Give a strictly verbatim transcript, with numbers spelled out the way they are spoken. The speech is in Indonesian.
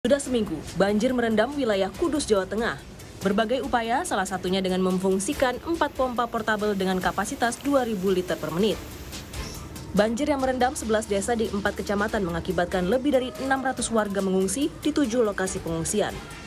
Sudah seminggu, banjir merendam wilayah Kudus, Jawa Tengah. Berbagai upaya, salah satunya dengan memfungsikan empat pompa portabel dengan kapasitas dua ribu liter per menit. Banjir yang merendam sebelas desa di empat kecamatan mengakibatkan lebih dari enam ratus warga mengungsi di tujuh lokasi pengungsian.